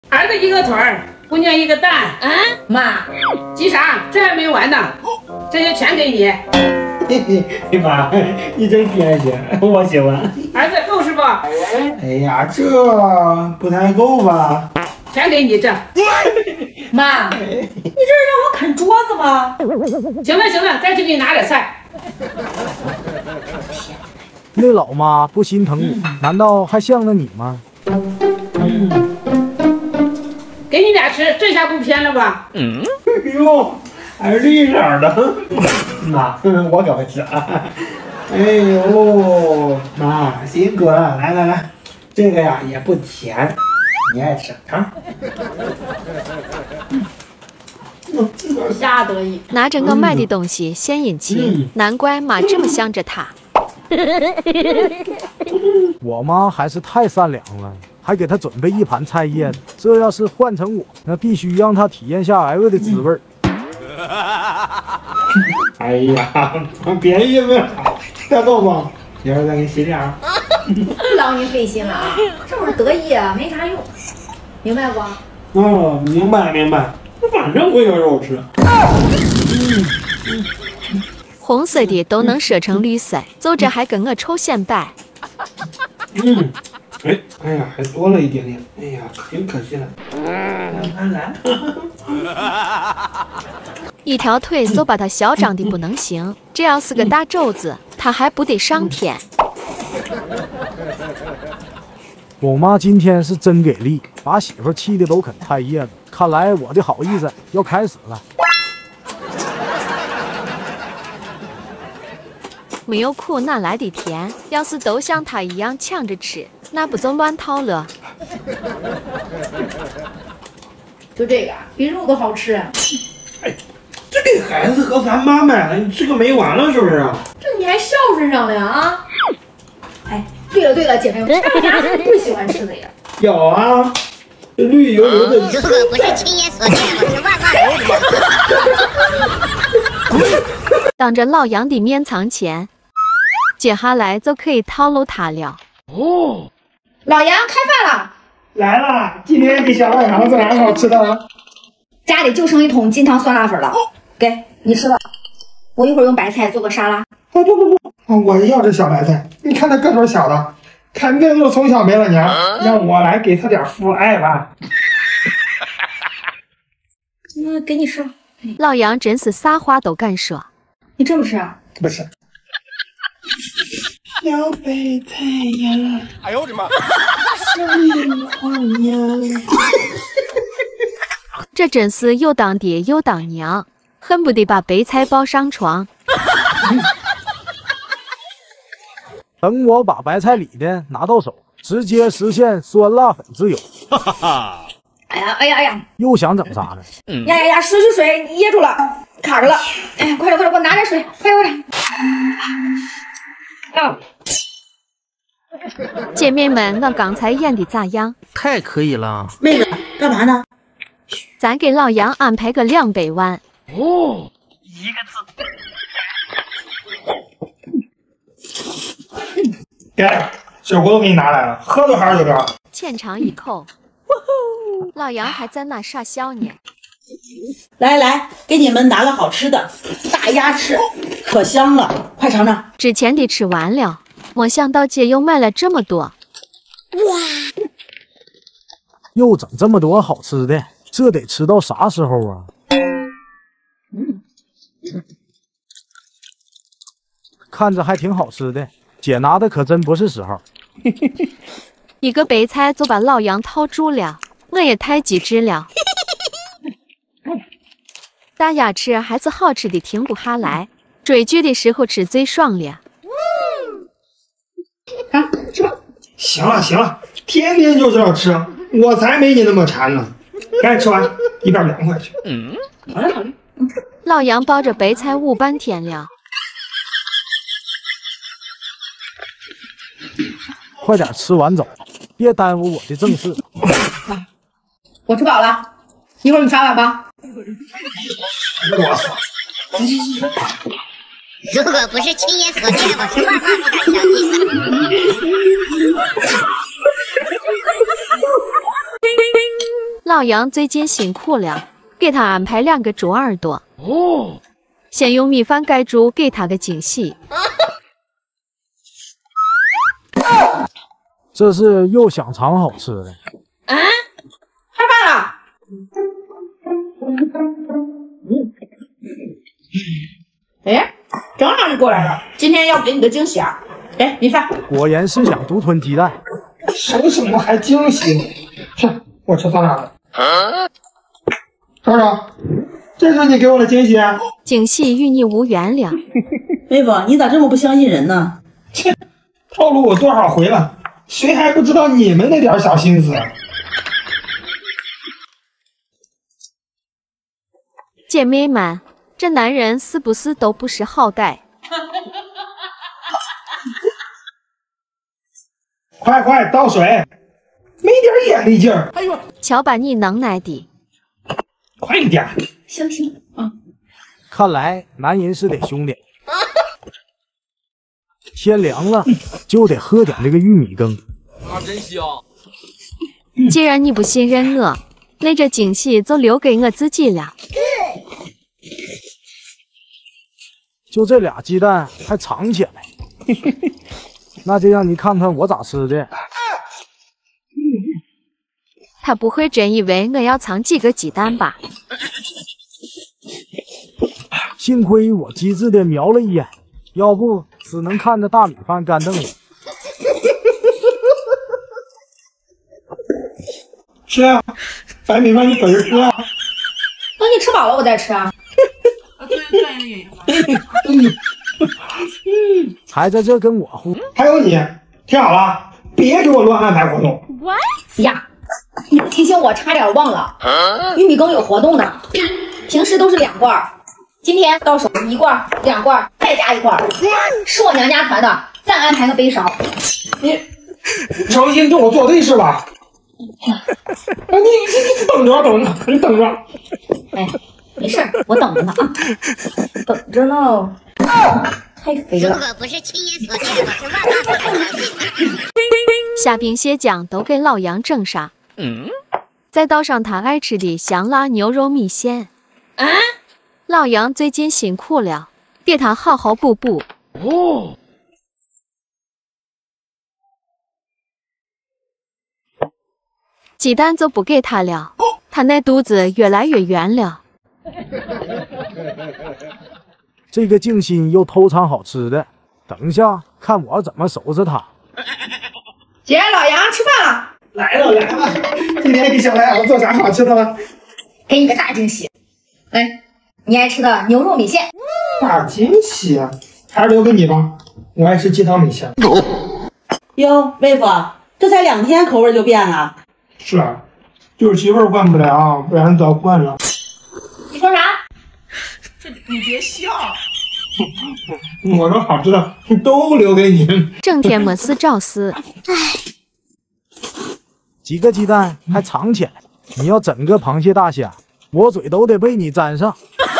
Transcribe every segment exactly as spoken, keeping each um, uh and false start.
儿子一个腿儿，姑娘一个蛋。 啊，妈， 急啥？这还没完呢，这些全给你。 嘿嘿，妈，你真贴心，我喜欢。 儿子够是不？ 哎呀，这不太够吧？ 全给你这。 妈，你这是让我啃桌子吗？ 行了行了，再去给你拿点菜。 那老妈不心疼我，难道还向着你吗？ 嗯，给你俩吃，这下不偏了吧？ 嗯，哎呦，还是绿色的。妈，我可不吃啊。哎呦，妈辛苦了，来来来，这个呀也不甜，你爱吃啊。 瞎得意， 拿整个卖的东西献殷勤，难怪妈这么向着他。 我妈还是太善良了，还给他准备一盘菜叶子。这要是换成我，那必须让他体验下挨饿的滋味。 哎呀，别意思，再够不？一会儿再给你洗脸。 不劳您费心了啊，这会儿得意啊没啥用，明白不？ 哦，明白明白，反正我有肉吃。 红色的都能说成绿色，走着还跟我抽显摆。 嗯，哎，哎呀，还多了一点点，哎呀，挺可惜了。来来来， 一条腿就把他嚣张的不能行，这要是个大肘子，他还不得上天。 我妈今天是真给力，把媳妇气的都啃菜叶子。看来我的好意思要开始了。 没有苦哪来的甜？要是都像他一样抢着吃，那不就乱套了？ 就这个，比肉都好吃。 哎，这给孩子和咱妈买了，你吃个没完了是不是啊？ 这你还孝顺上了呀啊！哎，对了对了，姐妹们，大家是最喜欢吃的呀。 有啊，这绿油油的。 如果不是亲眼所见，我是万万不敢。 当着老杨的面藏钱，接下来就可以套路他了。 哦，老杨开饭了。 来了，今天给小老杨做啥好吃的？ 家里就剩一桶金汤酸辣粉了，给你吃了。我一会儿用白菜做个沙拉。 啊不不不，我要这小白菜，你看他个头小的，肯定就是从小没了娘，让我来给他点父爱吧。 那给你吃了。 老杨真是啥话都敢说。 你真不吃啊？ 不吃。小白菜呀！ 哎呦我的妈！ 小樱花呀！ 这真是又当爹又当娘，恨不得把白菜抱上床。 等我把白菜里的拿到手，直接实现酸辣粉自由。 哈哈哈！ 哎呀哎呀哎呀！ 又想整啥呢？ 嗯、呀呀呀！水水水，噎住了，卡着了。哎呀，快点快点，给我拿点水，快点快点。啊！ 姐妹们，我刚才演的咋样？ 太可以了。 妹子，干嘛呢？ 咱给老杨安排个两百万。 哦，一个字。给，小骨头给你拿来了，喝多还是有点。 浅尝一口。老杨还在那傻笑呢。 来来，给你们拿个好吃的，大鸭翅，可香了，快尝尝。 之前的吃完了，没想到姐又买了这么多。哇！ 又整这么多好吃的，这得吃到啥时候啊？ 嗯， 看着还挺好吃的，姐拿的可真不是时候。 一个白菜就把老杨套住了，我也太机智了。大鸭翅还是好吃的停不下来，追剧的时候吃最爽了。 啊，吃吧。 行了行了，天天就知道吃，我才没你那么馋呢。赶紧吃完，一边凉快去。 嗯， 好嘞好嘞。 老杨抱着白菜捂半天了。 快点吃完走，别耽误我的正事。 我吃饱了，一会儿你刷碗吧。 我操！ 如果不是亲眼所见，我是万万不敢相信。 老杨最近辛苦了，给他安排两个猪耳朵。哦，先用米饭盖住，给他个惊喜。 这是又想尝好吃的。 啊，吃饭了。哎，正好你过来了，今天要给你个惊喜啊！给米饭。 果然是想独吞鸡蛋。 什什么还惊喜？去，我吃酸辣的。瞅瞅，这是你给我的惊喜啊！ 惊喜与你无缘了。 妹夫，你咋这么不相信人呢？ 切，套路我多少回了，谁还不知道你们那点小心思？ 姐妹们，这男人是不是都不识好歹？ 快快倒水，没点眼力劲儿！哎呦， 瞧把你能耐的！ 快一点！ 行行啊， 看来男人是得凶点。天凉了，就得喝点这个玉米羹。 啊，真香！ 既然你不信任我，那这惊喜就留给我自己了。 就这俩鸡蛋还藏起来，那就让你看看我咋吃的。 他不会真以为我要藏几个鸡蛋吧？ 幸亏我机智的瞄了一眼，要不只能看着大米饭干瞪了。 吃啊，白米饭你本事吃啊！ 等你吃饱了我再吃啊。 还在这跟我互， 还有你，听好了，别给我乱安排活动。 呀，你不提醒我差点忘了，玉米羹有活动呢，平时都是两罐，今天到手一罐、两罐，再加一罐，是我娘家团的，再安排个杯勺。 你诚心跟我作对是吧？你你你等着等着，你等着。 哎，没事，我等着呢啊，等着呢。太肥了。 如果不是亲眼所见，我是万万不敢相信的。 虾饼蟹酱都给老杨整上，嗯，再倒上他爱吃的香辣牛肉米线。 啊， 老杨最近辛苦了，给他好好补补。哦。鸡蛋就不给他了，他那肚子越来越圆了。 这个静心又偷尝好吃的，等一下看我怎么收拾他。 姐，老杨吃饭了。 来了来了，今天给小白儿子做啥好吃的了？ 给你个大惊喜，来，你爱吃的牛肉米线。 大惊喜啊，还是留给你吧，我爱吃鸡汤米线。 哟，妹夫，这才两天口味就变了。 是啊，就是媳妇儿惯不了，不然早惯了。 你说啥？ 这你别笑。 我说好吃的都留给你。 整天没事找事。 几个鸡蛋还藏起来，你要整个螃蟹大虾，我嘴都得被你粘上。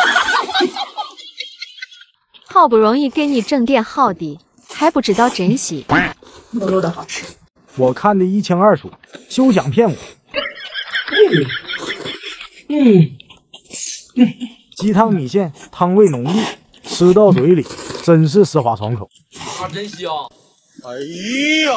好不容易给你整点好的，还不知道珍惜。 肉肉的好吃。 我看得一清二楚，休想骗我。 嗯嗯， 鸡汤米线汤味浓郁，吃到嘴里真是丝滑爽口。 啊，真香！哎呀！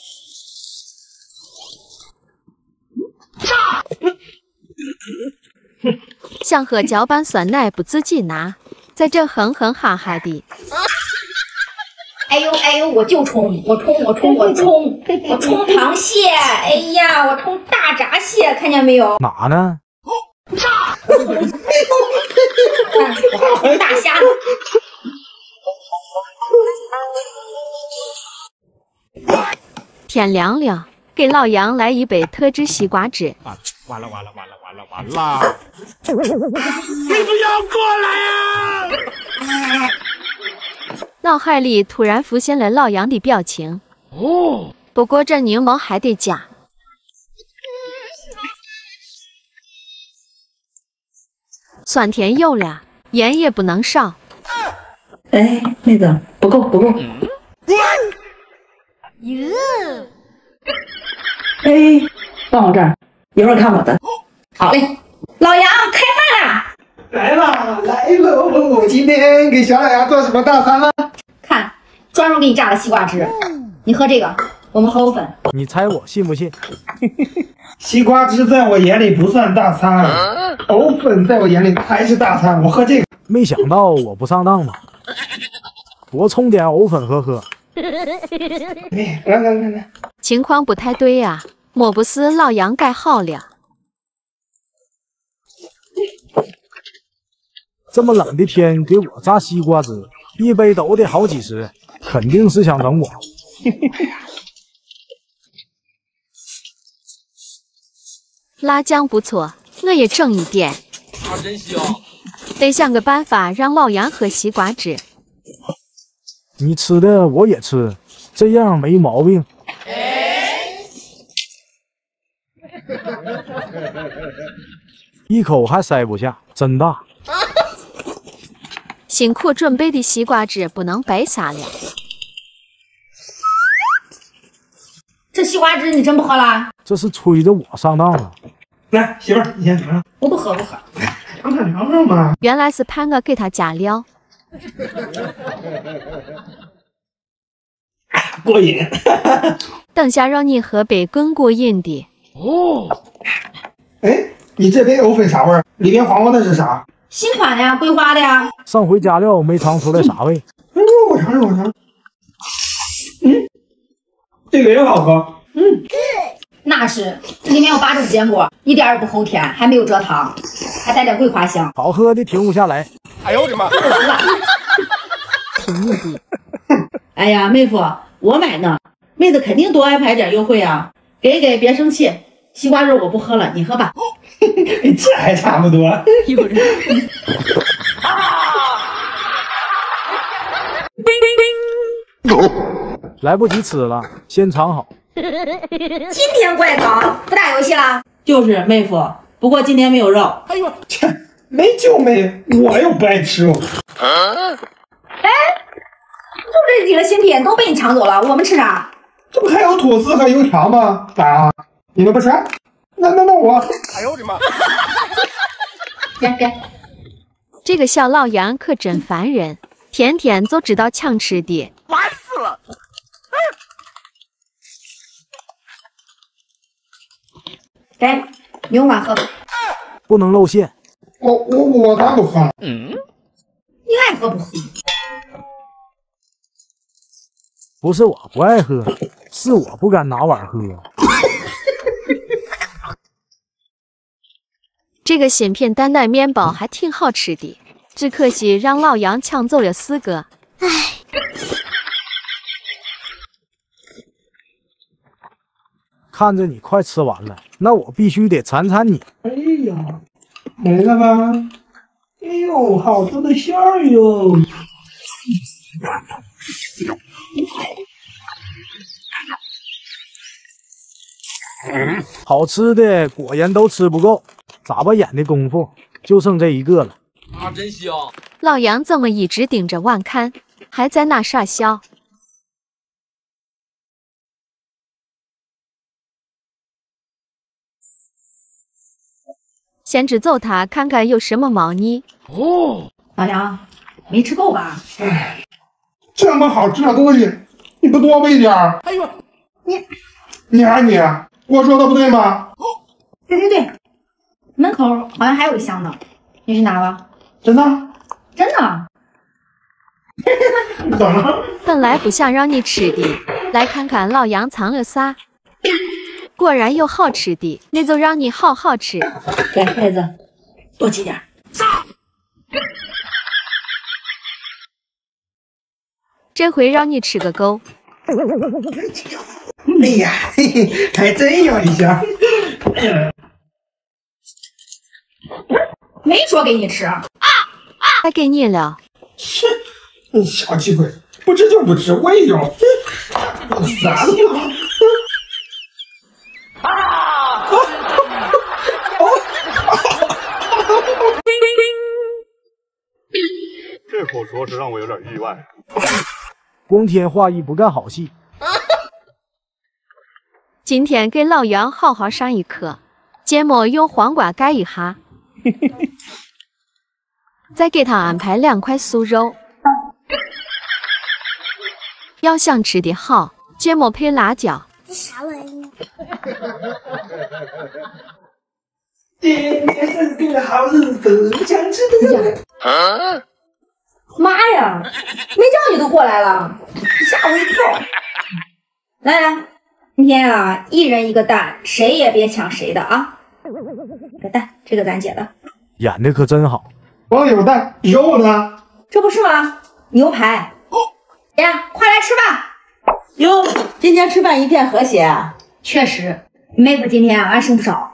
想喝搅拌酸奶不自己拿，在这哼哼哈哈的。 哎呦哎呦，我就冲，我冲我冲我冲，我冲螃蟹，哎呀，我冲大闸蟹，看见没有？ 哪呢？ 看，大虾子。 天凉了，给老杨来一杯特制西瓜汁。 啊，完了完了完了完了完了！你不要过来呀！ 脑海里突然浮现了老杨的表情。哦，不过这柠檬还得加。酸甜有了，盐也不能少。 哎，妹子，不够不够。 哟， 哎，放我这儿，一会儿看我的。 好嘞，老杨开饭啦！ 来啦，来喽！今天给小老杨做什么大餐了？ 看，专门给你榨的西瓜汁，你喝这个，我们喝藕粉。 你猜我信不信？ 西瓜汁在我眼里不算大餐，藕粉在我眼里才是大餐。我喝这个。 没想到我不上当吧？多冲点藕粉喝喝。 哎，来来来来， 情况不太对呀、啊，莫不是老杨盖好了？ 这么冷的天给我榨西瓜汁，一杯都得好几十，肯定是想整我。 辣酱不错，我也整一点。 啊，真香！ 得想个办法让老杨喝西瓜汁。 你吃的我也吃，这样没毛病。一口还塞不下，真大。 辛苦准备的西瓜汁不能白撒了。 这西瓜汁你真不喝啦？ 这是催着我上当了。 来，媳妇儿，你先尝尝。 我不喝，不喝。 尝尝尝尝嘛。 原来是盼我给他加料。 过瘾。 等下让你喝杯更过瘾的。 哦。哎，你这杯藕粉啥味儿？里边黄黄的是啥？ 新款的呀，桂花的呀。 上回加料没尝出来啥味。 哎，我尝尝，我尝。嗯，这个也好喝。嗯， 那是，里面有八种坚果，一点也不齁甜，还没有蔗糖，还带点桂花香。 好喝的停不下来。 哎呦我的妈！ 哎呀，妹夫，我买呢，妹子肯定多安排点优惠啊！给给，别生气，西瓜汁我不喝了，你喝吧。 这还差不多。 有人。 来不及吃了，先尝好。 今天怪早，不打游戏啦？ 就是妹夫，不过今天没有肉。 哎呦，切，没就没，我又不爱吃肉。 哎，就这几个新品都被你抢走了，我们吃啥？ 这不还有吐司和油条吗？啊，你们不吃？那那那我。 哎呦我的妈！ 给给， 这个小老杨可真烦人，天天就知道抢吃的。 烦死了！ 给，你用碗喝吧。 不能露馅。 我我我才不喝。 嗯， 你爱喝不喝？ 不是我不爱喝，是我不敢拿碗喝。 这个新品蛋奶面包还挺好吃的，只可惜让老杨抢走了四个。唉， 看着你快吃完了，那我必须得馋馋你。 哎呀，没了吧？哎呦，好多的馅儿哟！ 好吃的果然都吃不够，眨巴眼的功夫就剩这一个了。 啊，真香！ 老杨怎么一直盯着碗看，还在那傻笑？先支走他，看看有什么猫腻。 哦， 老杨，没吃够吧？ 哎，这么好吃的东西，你不多喂点儿？ 哎呦，你你还你，我说的不对吗？ 对对对，门口好像还有一箱呢，你去拿吧。 真的？ 真的？ 怎么了？ 本来不想让你吃的，来看看老杨藏了啥。果然有好吃的，那就让你好好吃。 给妹子，多挤点。 这回让你吃个够。 哎呀，嘿嘿，还真有一箱。 没说给你吃啊！ 还给你了。 切，你小气鬼，不吃就不吃，我也有。啥了？啊！ 这口着实让我有点意外。 光天化日不干好戏。 今天给老杨好好上一课， 芥末用黄瓜盖一下，再给他安排两块素肉。要想吃的好，芥末配辣椒。 这啥玩意儿？ 今天是个好日子，想吃的。 啊！妈呀，没叫你都过来了，吓我一跳。来来，今天啊，一人一个蛋，谁也别抢谁的啊。个蛋，这个咱姐的。 演的可真好。 光有蛋，肉呢？ 这不是吗？牛排。姐，快来吃吧。 哟，今天吃饭一片和谐啊。 确实，妹夫今天啊安生不少。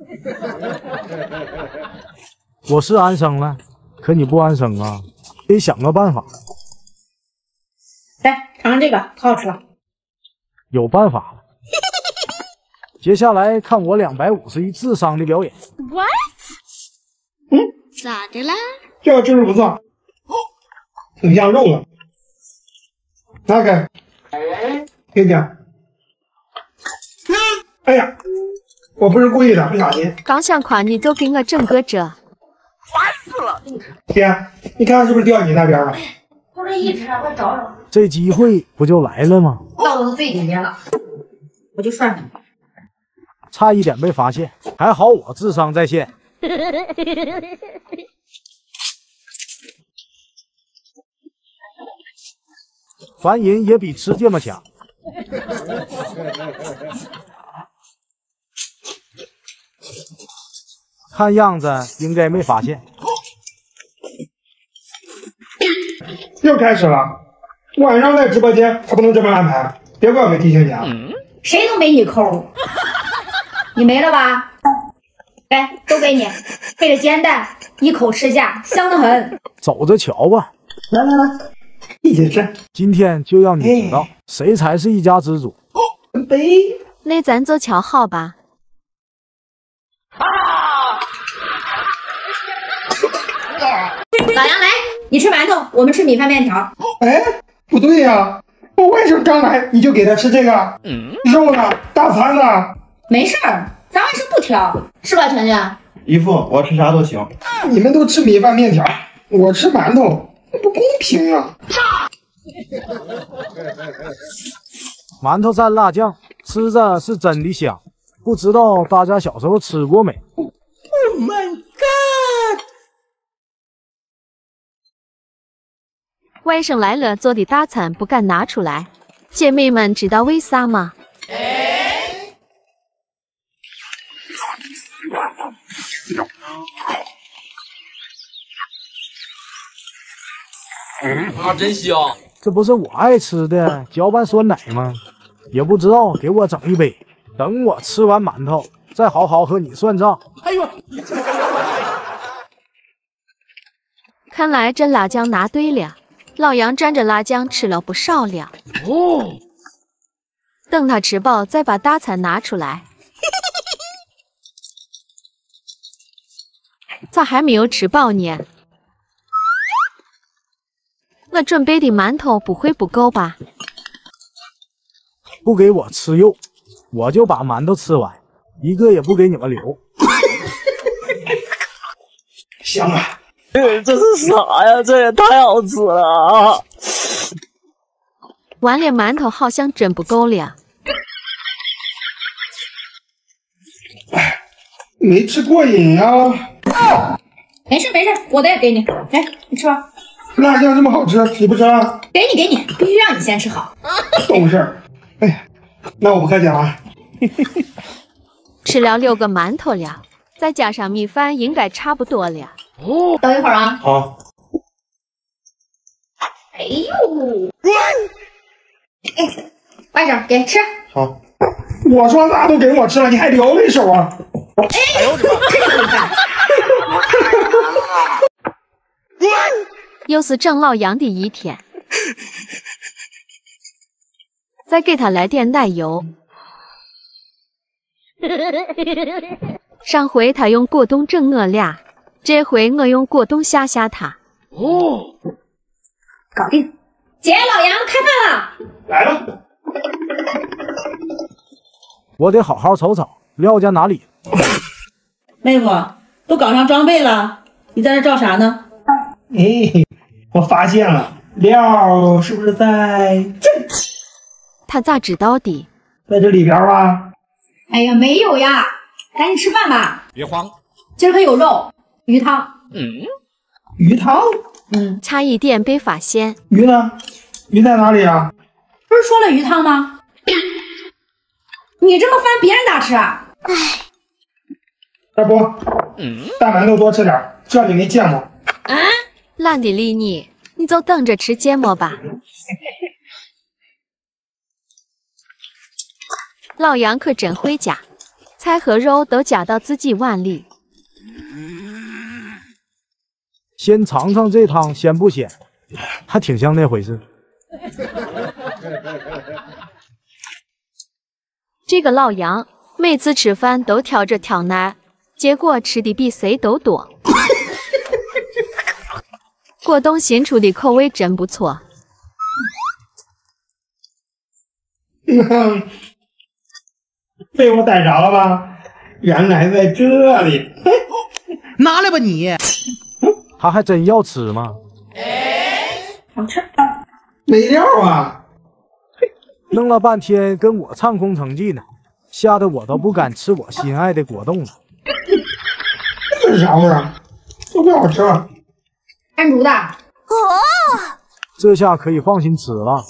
我是安生了，可你不安生啊，得想个办法。 来，尝尝这个，可好吃了。 有办法了。接下来看我两百五十一智商的表演。 What？ 嗯， 咋的啦？ 这个真是不错，挺像肉的。拿开，给你。哎呀，我不是故意的，不小心。 刚想夸你，就给我整个这。 烦死了！ 姐，你看是不是掉你那边了？ 不是一直啊，快找找。 这机会不就来了吗？ 到我的最里面了，我就涮上。 差一点被发现，还好我智商在线。烦人也比吃芥末强。看样子应该没发现。 又开始了，晚上在直播间可不能这么安排，别怪我没提醒你啊。 谁都没你抠，你没了吧？来，都给你，配着煎蛋，一口吃下，香得很。 走着瞧吧。 来来来，一起吃。 今天就让你知道，谁才是一家之主。 杯， 那咱就瞧好吧。 老杨来，你吃馒头，我们吃米饭面条。 哎，不对呀、啊，我外甥刚来，你就给他吃这个，嗯、肉呢？大餐呢？ 没事儿，咱外甥不挑，是吧，全全？ 姨父，我吃啥都行。 你们都吃米饭面条，我吃馒头，不公平啊！ 馒头蘸辣酱，吃着是真的香。不知道大家小时候吃过没 ？Oh my god！ 外甥来了，做的大餐不敢拿出来，姐妹们知道为啥吗？ 啊，真香！ 这不是我爱吃的搅拌酸奶吗？也不知道给我整一杯，等我吃完馒头，再好好和你算账。 哎呦， 看来这辣酱拿对了，老杨蘸着辣酱吃了不少了。 哦， 等他吃饱，再把大餐拿出来。咋还没有吃饱呢？我准备的馒头不会不够吧？ 不给我吃肉，我就把馒头吃完，一个也不给你们留。 香啊！ 这这是啥呀？这也太好吃了啊！ 碗里馒头好像真不够了。 哎，没吃过瘾呀、啊！ 没事没事，我的也给你，来，你吃吧。 辣酱这么好吃，你不吃啊？ 给你给你，必须让你先吃好。 懂事儿。哎呀，那我不客气了。 吃了六个馒头了，再加上米饭，应该差不多了。 哦，等一会儿啊。 好。 哎呦！哎，外甥给吃。 好。我说啥都给我吃了，你还留了一手啊？ 哎呦我的妈！这个米饭。 又是整老杨的一天。再给他来点奶油。上回他用果冻整我俩，这回我用果冻吓吓他。 哦，搞定！姐，老杨开饭了。 来了。 我得好好瞅瞅廖家哪里。 妹夫，都搞上装备了，你在这照啥呢？ 哎，我发现了，料是不是在这？ 他咋知道的？ 在这里边啊？ 哎呀，没有呀，赶紧吃饭吧。 别慌， 今儿可有肉，鱼汤。 嗯， 鱼汤？ 嗯， 差一点被发现。 鱼呢？鱼在哪里啊？ 不是说了鱼汤吗？你这么翻，别人咋吃啊？哎， 大波， 嗯， 大馒头多吃点，这里没芥末。 啊，懒得理你，你就等着吃芥末吧。老杨可真会夹，菜和肉都夹到自己碗里。 先尝尝这汤鲜不鲜，还挺像那回事。 这个老杨每次吃饭都挑着挑奶，结果吃的比谁都多。果冻新出的口味真不错。 被我逮着了吧？原来在这里。 拿来吧你！ 他还真要吃吗？ 好吃。 没料啊！ 弄了半天跟我唱空城计呢，吓得我都不敢吃我心爱的果冻了。 这是啥味啊？都不好吃了。 安竹的。 哦， 这下可以放心吃了。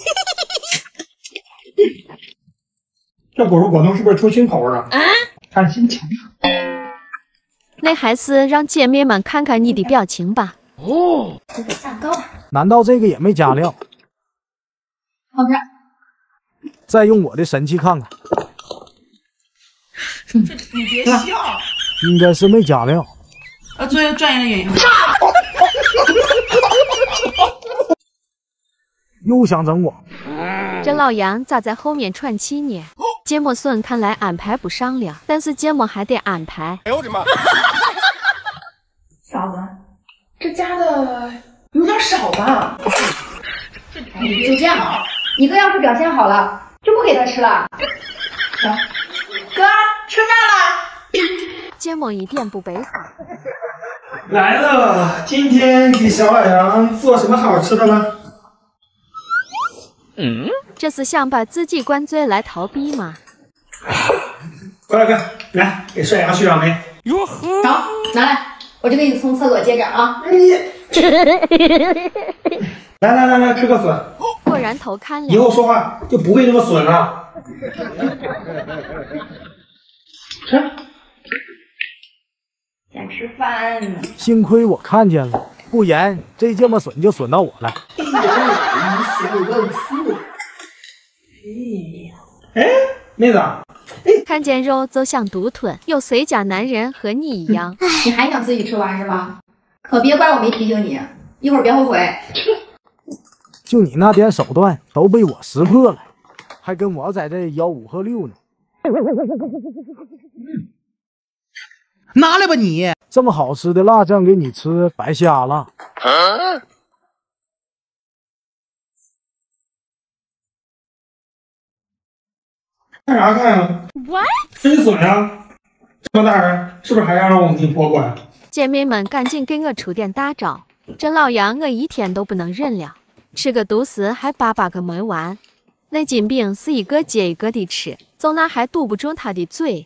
这果肉果冻是不是出新口味了？ 啊？ 看心情。 那还是让姐妹们看看你的表情吧。 哦， 这个蛋糕。 难道这个也没加料？ 好吃。 再用我的神器看看。 你别笑。 应该是没加料。 呃，作为专业的原因。 又想整我。 这老杨咋在后面喘气呢？芥末笋看来安排不上了，但是芥末还得安排。 哎呦我的妈！ 嫂子，这加的有点少吧？ 哎，就这样啊。你哥要是表现好了，就不给他吃了。 行，哥，吃饭了。 芥末一点不违法。 来了，今天给小老杨做什么好吃的了？ 嗯， 这是想把自己灌醉来逃避吗？ 过来，快来给帅阳续上眉。 哟呵， 好，拿来，我就给你从厕所接着啊。 你，来来来来，吃个笋。 果然偷看了。 以后说话就不会那么损了。吃。 先吃饭。 幸亏我看见了，不然这芥末笋就损到我了。 哎，妹子， 看见肉就想独吞，有谁家男人和你一样？ 你还想自己吃完是吧？可别怪我没提醒你，一会儿别后悔。 就你那点手段都被我识破了，还跟我在这吆五喝六呢。 拿来吧你！ 这么好吃的辣酱给你吃，白瞎了。 啊， 看啥看呀？ What？ 真损呀！这么大人，是不是还要让我们给剥过呀？ 姐妹们，赶紧给我出点大招！这老杨我一天都不能忍了，吃个独食还叭叭个没完。那金饼是一个接一个的吃，就那还堵不住他的嘴。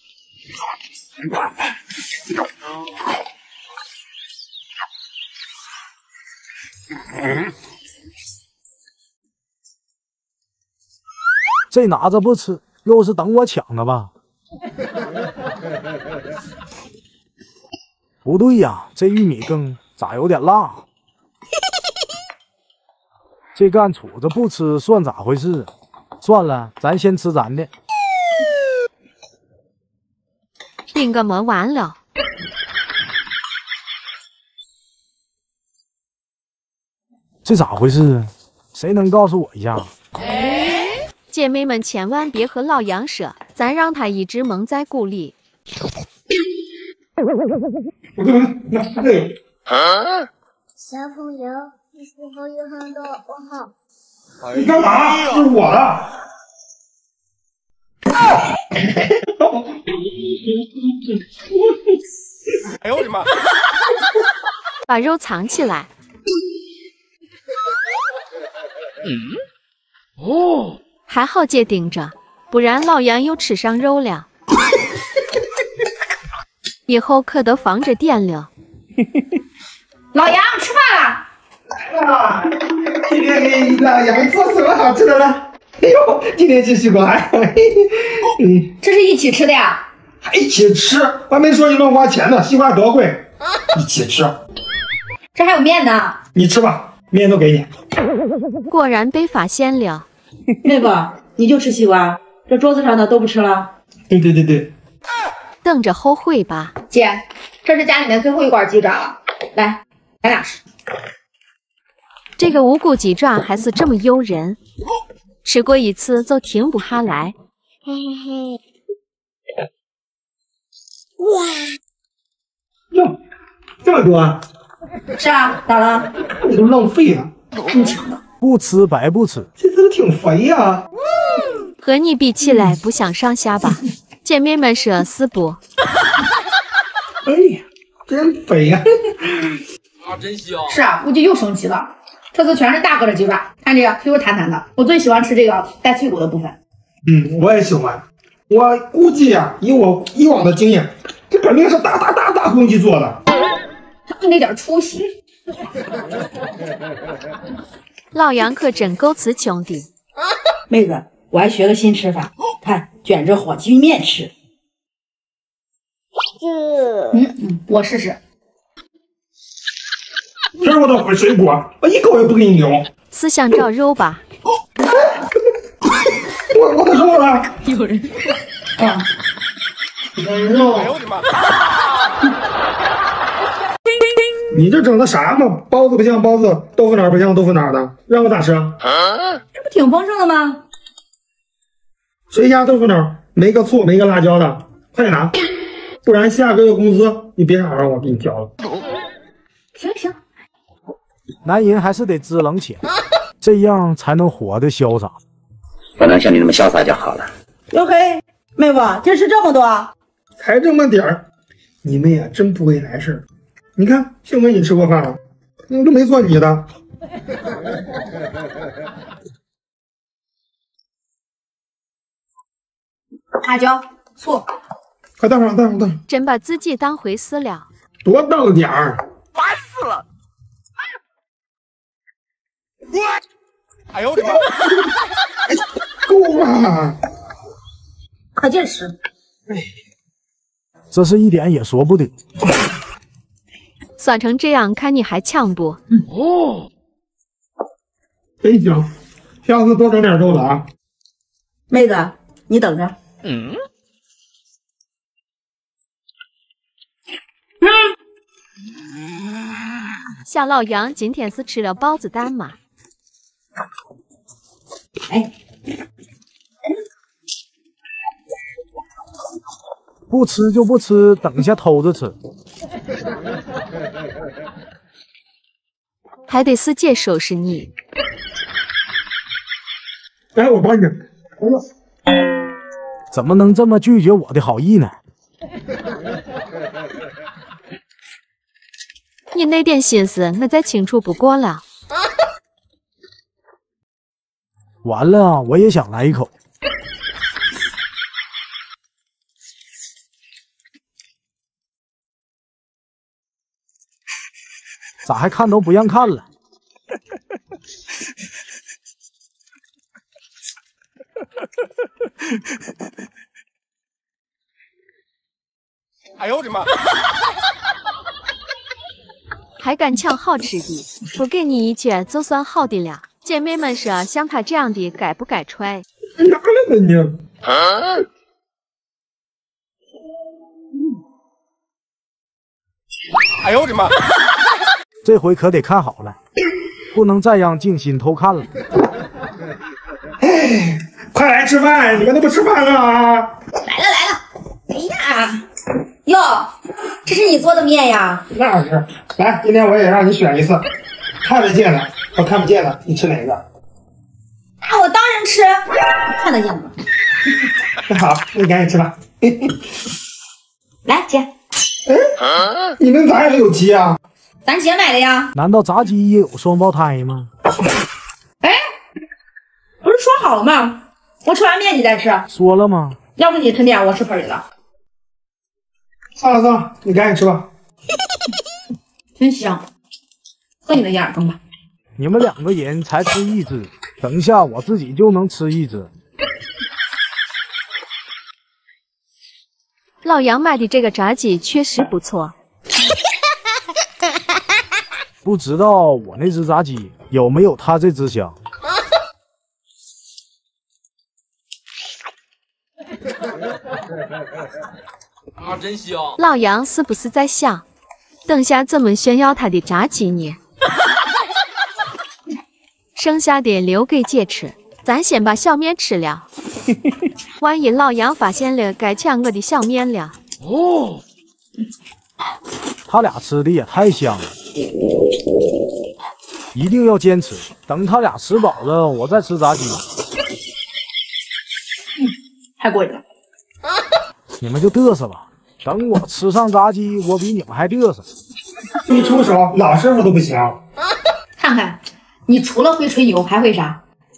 这拿着不吃，又是等我抢的吧？不对呀，这玉米羹咋有点辣？这干杵子不吃算咋回事？算了，咱先吃咱的。 饼个没完了。 这咋回事？谁能告诉我一下？ 姐妹们千万别和老杨说，咱让他一直蒙在鼓里。 小朋友，你是否有很多问号？ 你干嘛？这是我的。 哎呦我的妈！ 把肉藏起来。 嗯，哦， 还好姐盯着，不然老杨又吃上肉了。以后可得防着点了。 老杨吃饭了。 啊，今天给老杨做什么好吃的呢？哎呦，今天吃西瓜。嗯， 这是一起吃的呀？ 还一起吃？我还没说你乱花钱呢，西瓜多贵。一起吃。 这还有面呢。 你吃吧，面都给你。 果然被发现了。 妹夫，你就吃西瓜，这桌子上的都不吃了？ 对对对对。 等着后悔吧。 姐，这是家里面最后一罐鸡爪了，来，咱俩吃。 这个无骨鸡爪还是这么诱人，吃过一次就停不下来。 嘿嘿嘿。哇！ 哟，这么多？ 是啊，咋了？ 你都浪费了， 真抢的。 不吃白不吃， 这次挺肥呀。 和你比起来不相上下吧？姐妹们说是不？ 哎呀，真肥呀！ 啊，真香。 是啊，估计又升级了。这次全是大个的鸡爪，看这个 Q Q 弹弹的，我最喜欢吃这个带脆骨的部分。 嗯，我也喜欢。我估计呀、啊，以我以往的经验，这肯定是大大大大公鸡做的。 就那点出息。 老杨可真够词穷的。 妹子，我还学个新吃法，看卷着火鸡面吃。 嗯嗯，我试试。 这我的水果，我一口也不给你留。 是想找肉吧？ 我我的肉呢？ 有人啊！我的肉！ 哎呦我的妈！ 你这整的啥嘛？包子不像包子，豆腐脑不像豆腐脑的，让我咋吃？ 这不挺丰盛的吗？ 谁家豆腐脑没个醋没个辣椒的？快点拿，不然下个月工资你别想让我给你交了。 行行。 男人还是得知冷且，这样才能活得潇洒。 我能像你那么潇洒就好了。 哟嘿，妹夫，这吃这么多？ 才这么点儿，你们呀真不会来事儿。你看，幸亏你吃过饭了，我都没做你的。 辣椒、醋， 快倒上，倒上，倒上。 真把自己当回事了。 多倒点儿。 烦死了！哎呦我的妈！ 够了， 可劲吃。 哎， 这是一点也说不得。 酸成这样，看你还抢不？ 嗯、哦， 真香，下次多整点肉了啊。 妹子，你等着。 嗯。 小老杨今天是吃了包子蛋吗？ 哎， 不吃就不吃，等下偷着吃。 还得是姐收拾你。 来，我帮你。 怎么能这么拒绝我的好意呢？ 你那点心思，我再清楚不过了。 完了，我也想来一口。咋还看都不让看了？ 哎呦我的妈！ 还敢抢好吃的，不给你一拳就算好的了。姐妹们说，像他这样的该不该踹？ 哪来的你？啊、 哎呦我的妈！ 这回可得看好了，不能再让静心偷看了。 哎，快来吃饭！你们都不吃饭了啊？ 来了来了！哎呀，哟，这是你做的面呀？ 那是。来，今天我也让你选一次，看得见的和看不见的，你吃哪个？ 啊，我当然吃看得见的。 那好，那你赶紧吃吧。 来姐， 哎，你们咋也有鸡啊？ 咱姐买的呀。 难道炸鸡也有双胞胎吗？ 哎，不是说好了吗？我吃完面你再吃。 说了吗？ 要不你吃面，我吃盆里的。 算了算了，你赶紧吃吧。 真香，喝你的眼中吧。 你们两个人才吃一只，等一下我自己就能吃一只。 老杨卖的这个炸鸡确实不错。 不知道我那只炸鸡有没有他这只香？ 啊，真香！ 老杨是不是在想，等下怎么炫耀他的炸鸡呢？剩下的留给姐吃，咱先把小面吃了。万一老杨发现了，该抢我的小面了。 哦，他俩吃的也太香了，一定要坚持。等他俩吃饱了，我再吃炸鸡。 嗯，太过瘾了。 你们就嘚瑟吧，等我吃上炸鸡，我比你们还嘚瑟。 一出手，老师傅都不行。 看看，你除了会吹牛，还会啥？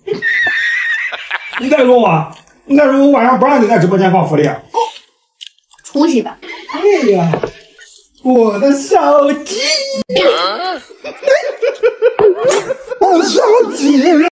你再说我，你再说我晚上不让你在直播间放福利。 出息吧！ 哎呀，我的小鸡，我小鸡。